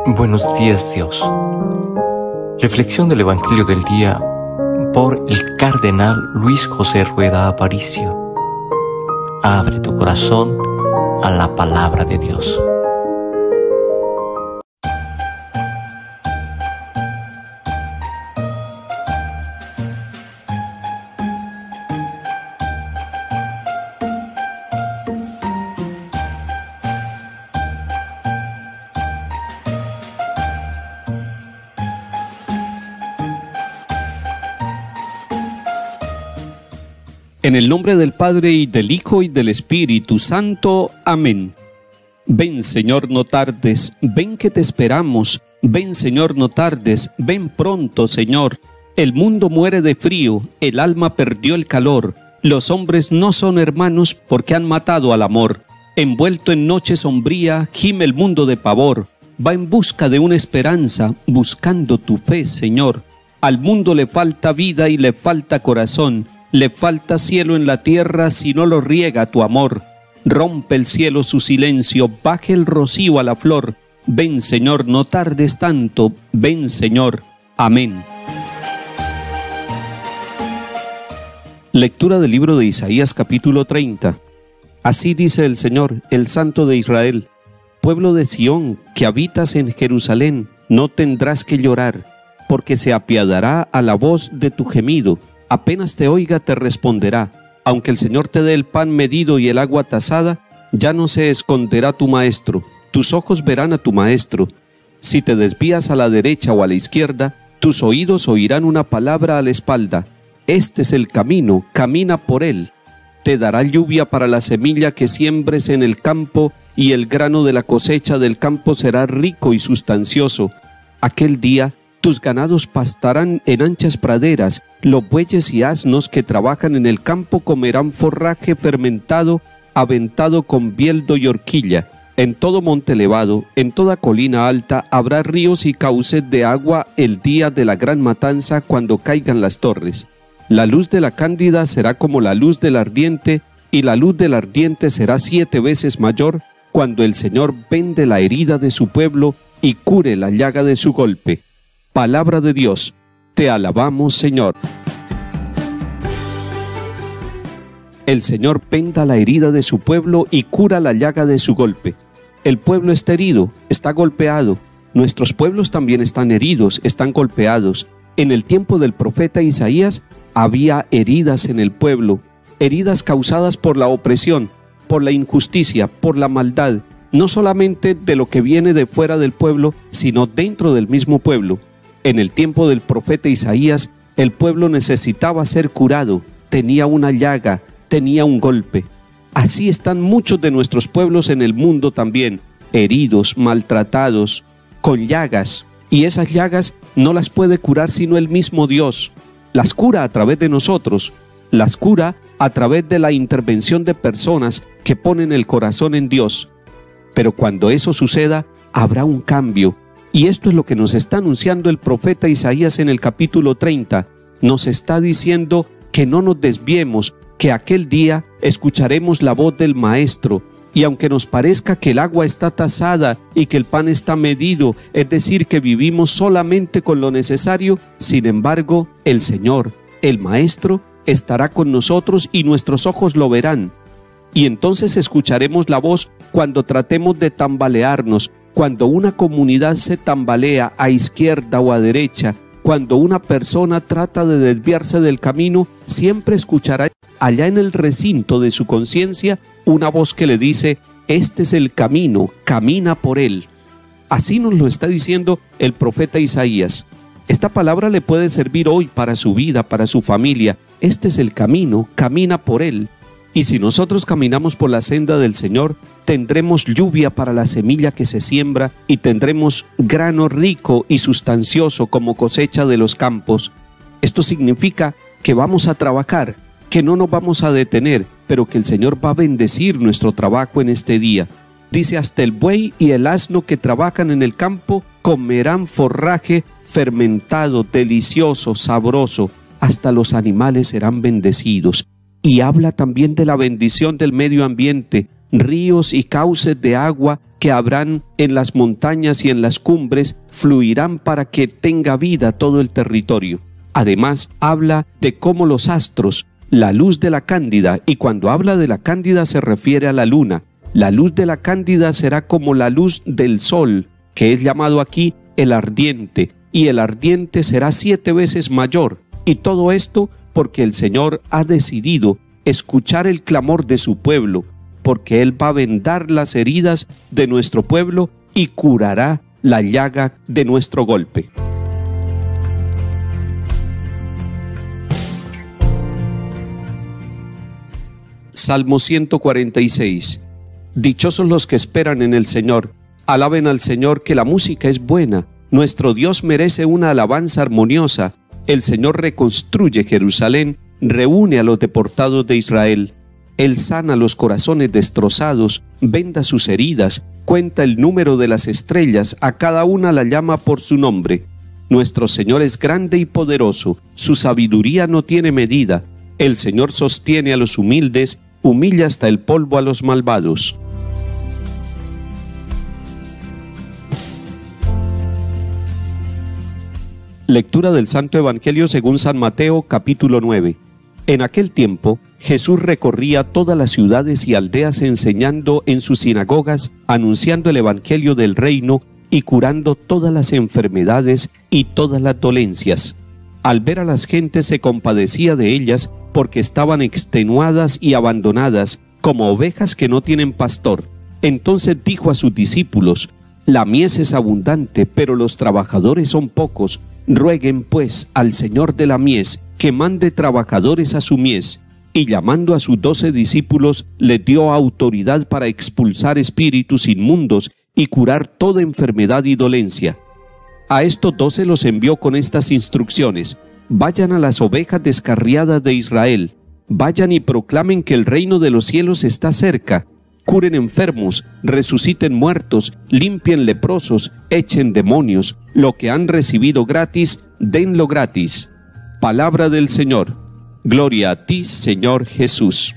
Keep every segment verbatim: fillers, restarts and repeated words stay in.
Buenos días, Dios. Reflexión del Evangelio del día por el Cardenal Luis José Rueda Aparicio. Abre tu corazón a la palabra de Dios. En el nombre del Padre, y del Hijo, y del Espíritu Santo. Amén. Ven, Señor, no tardes, ven que te esperamos. Ven, Señor, no tardes, ven pronto, Señor. El mundo muere de frío, el alma perdió el calor. Los hombres no son hermanos porque han matado al amor. Envuelto en noche sombría, gime el mundo de pavor. Va en busca de una esperanza, buscando tu fe, Señor. Al mundo le falta vida y le falta corazón. Le falta cielo en la tierra si no lo riega tu amor. Rompe el cielo su silencio, baje el rocío a la flor. Ven, Señor, no tardes tanto, ven, Señor. Amén. Lectura del libro de Isaías, capítulo treinta. Así dice el Señor, el Santo de Israel: pueblo de Sión, que habitas en Jerusalén, no tendrás que llorar, porque se apiadará a la voz de tu gemido. Apenas te oiga, te responderá. Aunque el Señor te dé el pan medido y el agua tasada, ya no se esconderá tu maestro. Tus ojos verán a tu maestro. Si te desvías a la derecha o a la izquierda, tus oídos oirán una palabra a la espalda. Este es el camino, camina por él. Te dará lluvia para la semilla que siembres en el campo, y el grano de la cosecha del campo será rico y sustancioso. Aquel día tus ganados pastarán en anchas praderas, los bueyes y asnos que trabajan en el campo comerán forraje fermentado, aventado con bieldo y horquilla. En todo monte elevado, en toda colina alta, habrá ríos y cauces de agua el día de la gran matanza, cuando caigan las torres. La luz de la cándida será como la luz del ardiente, y la luz del ardiente será siete veces mayor, cuando el Señor vende la herida de su pueblo y cure la llaga de su golpe. Palabra de Dios, te alabamos, Señor. El Señor venda la herida de su pueblo y cura la llaga de su golpe. El pueblo está herido, está golpeado. Nuestros pueblos también están heridos, están golpeados. En el tiempo del profeta Isaías había heridas en el pueblo, heridas causadas por la opresión, por la injusticia, por la maldad, no solamente de lo que viene de fuera del pueblo, sino dentro del mismo pueblo. En el tiempo del profeta Isaías, el pueblo necesitaba ser curado, tenía una llaga, tenía un golpe. Así están muchos de nuestros pueblos en el mundo también, heridos, maltratados, con llagas, y esas llagas no las puede curar sino el mismo Dios. Las cura a través de nosotros, las cura a través de la intervención de personas que ponen el corazón en Dios. Pero cuando eso suceda, habrá un cambio. Y esto es lo que nos está anunciando el profeta Isaías en el capítulo treinta. Nos está diciendo que no nos desviemos, que aquel día escucharemos la voz del Maestro. Y aunque nos parezca que el agua está tasada y que el pan está medido, es decir, que vivimos solamente con lo necesario, sin embargo, el Señor, el Maestro, estará con nosotros y nuestros ojos lo verán. Y entonces escucharemos la voz cuando tratemos de tambalearnos, cuando una comunidad se tambalea a izquierda o a derecha, cuando una persona trata de desviarse del camino, siempre escuchará allá en el recinto de su conciencia una voz que le dice: este es el camino, camina por él. Así nos lo está diciendo el profeta Isaías. Esta palabra le puede servir hoy para su vida, para su familia. Este es el camino, camina por él. Y si nosotros caminamos por la senda del Señor, tendremos lluvia para la semilla que se siembra y tendremos grano rico y sustancioso como cosecha de los campos. Esto significa que vamos a trabajar, que no nos vamos a detener, pero que el Señor va a bendecir nuestro trabajo en este día. Dice: hasta el buey y el asno que trabajan en el campo comerán forraje fermentado, delicioso, sabroso. Hasta los animales serán bendecidos. Y habla también de la bendición del medio ambiente. ríos y cauces de agua que habrán en las montañas y en las cumbres fluirán para que tenga vida todo el territorio. Además, habla de cómo los astros, la luz de la cándida, y cuando habla de la cándida se refiere a la luna. La luz de la cándida será como la luz del sol, que es llamado aquí el ardiente, y el ardiente será siete veces mayor. Y todo esto porque el Señor ha decidido escuchar el clamor de su pueblo, porque Él va a vendar las heridas de nuestro pueblo y curará la llaga de nuestro golpe. Salmo ciento cuarenta y seis. Dichosos los que esperan en el Señor. Alaben al Señor, que la música es buena. Nuestro Dios merece una alabanza armoniosa. El Señor reconstruye Jerusalén, reúne a los deportados de Israel. Él sana los corazones destrozados, venda sus heridas, cuenta el número de las estrellas, a cada una la llama por su nombre. Nuestro Señor es grande y poderoso, su sabiduría no tiene medida. El Señor sostiene a los humildes, humilla hasta el polvo a los malvados. Lectura del Santo Evangelio según San Mateo, capítulo nueve. En aquel tiempo, Jesús recorría todas las ciudades y aldeas enseñando en sus sinagogas, anunciando el Evangelio del reino y curando todas las enfermedades y todas las dolencias. Al ver a las gentes se compadecía de ellas porque estaban extenuadas y abandonadas, como ovejas que no tienen pastor. Entonces dijo a sus discípulos: La mies es abundante, pero los trabajadores son pocos. Rueguen pues al Señor de la mies que mande trabajadores a su mies. Y llamando a sus doce discípulos, les dio autoridad para expulsar espíritus inmundos y curar toda enfermedad y dolencia. A estos doce los envió con estas instrucciones: Vayan a las ovejas descarriadas de Israel, vayan y proclamen que el reino de los cielos está cerca. Curen enfermos, resuciten muertos, limpien leprosos, echen demonios. Lo que han recibido gratis, denlo gratis. Palabra del Señor. Gloria a ti, Señor Jesús.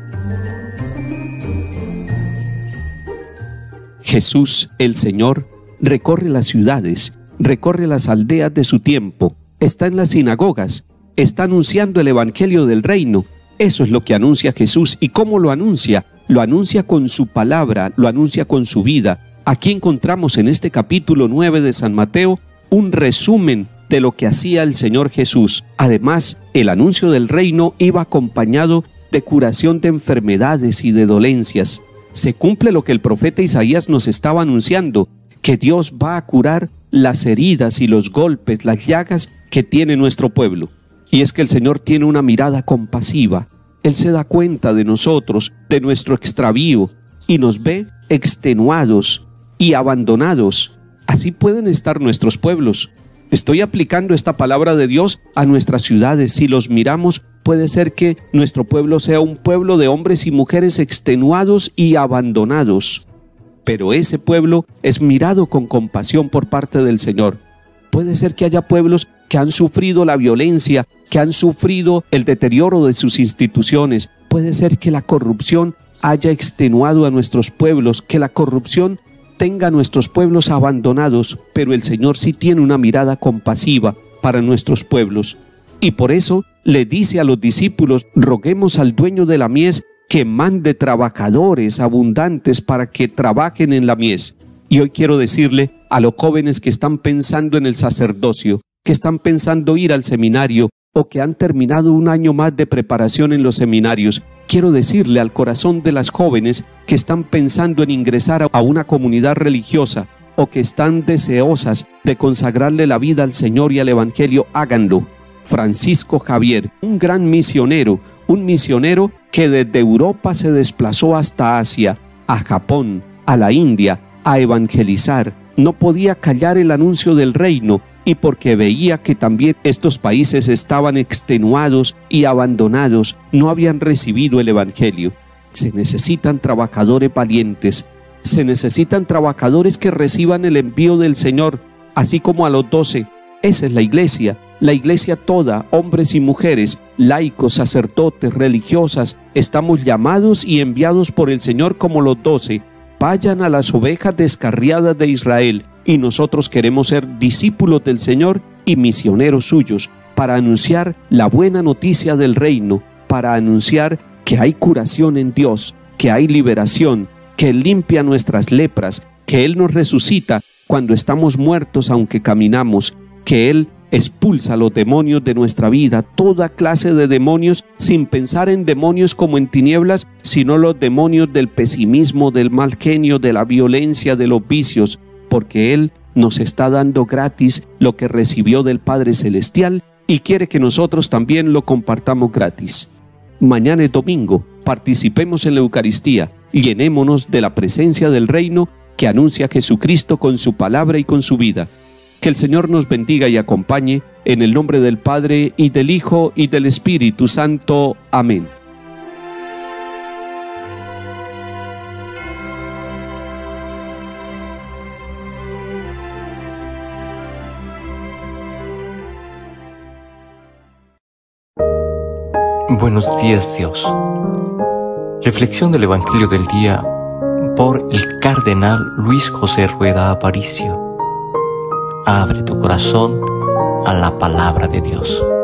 Jesús, el Señor, recorre las ciudades, recorre las aldeas de su tiempo, está en las sinagogas, está anunciando el Evangelio del reino. Eso es lo que anuncia Jesús. ¿Y cómo lo anuncia? Lo anuncia con su palabra, lo anuncia con su vida. Aquí encontramos en este capítulo nueve de San Mateo un resumen de lo que hacía el Señor Jesús. Además, el anuncio del reino iba acompañado de curación de enfermedades y de dolencias. Se cumple lo que el profeta Isaías nos estaba anunciando, que Dios va a curar las heridas y los golpes, las llagas que tiene nuestro pueblo. Y es que el Señor tiene una mirada compasiva. Él se da cuenta de nosotros, de nuestro extravío, y nos ve extenuados y abandonados. Así pueden estar nuestros pueblos. Estoy aplicando esta palabra de Dios a nuestras ciudades. Si los miramos, puede ser que nuestro pueblo sea un pueblo de hombres y mujeres extenuados y abandonados. Pero ese pueblo es mirado con compasión por parte del Señor. Puede ser que haya pueblos que han sufrido la violencia, que han sufrido el deterioro de sus instituciones. Puede ser que la corrupción haya extenuado a nuestros pueblos, que la corrupción tenga a nuestros pueblos abandonados, pero el Señor sí tiene una mirada compasiva para nuestros pueblos. Y por eso le dice a los discípulos: roguemos al dueño de la mies que mande trabajadores abundantes para que trabajen en la mies. Y hoy quiero decirle a los jóvenes que están pensando en el sacerdocio, que están pensando ir al seminario o que han terminado un año más de preparación en los seminarios, quiero decirle al corazón de las jóvenes que están pensando en ingresar a una comunidad religiosa o que están deseosas de consagrarle la vida al Señor y al Evangelio, háganlo. Francisco Javier, un gran misionero, un misionero que desde Europa se desplazó hasta Asia, a Japón, a la India, a evangelizar. No podía callar el anuncio del reino, y porque veía que también estos países estaban extenuados y abandonados, no habían recibido el Evangelio. Se necesitan trabajadores valientes, se necesitan trabajadores que reciban el envío del Señor, así como a los doce. Esa es la iglesia, La Iglesia toda, hombres y mujeres, laicos, sacerdotes, religiosas, estamos llamados y enviados por el Señor como los doce. Vayan a las ovejas descarriadas de Israel, y nosotros queremos ser discípulos del Señor y misioneros suyos, para anunciar la buena noticia del reino, para anunciar que hay curación en Dios, que hay liberación, que Él limpia nuestras lepras, que Él nos resucita cuando estamos muertos aunque caminamos, que Él expulsa los demonios de nuestra vida, toda clase de demonios, sin pensar en demonios como en tinieblas, sino los demonios del pesimismo, del mal genio, de la violencia, de los vicios, porque Él nos está dando gratis lo que recibió del Padre Celestial y quiere que nosotros también lo compartamos gratis. Mañana es domingo, participemos en la Eucaristía, llenémonos de la presencia del reino que anuncia a Jesucristo con su palabra y con su vida. Que el Señor nos bendiga y acompañe, en el nombre del Padre, y del Hijo, y del Espíritu Santo. Amén. Buenos días, Dios. Reflexión del Evangelio del día por el Cardenal Luis José Rueda Aparicio. Abre tu corazón a la palabra de Dios.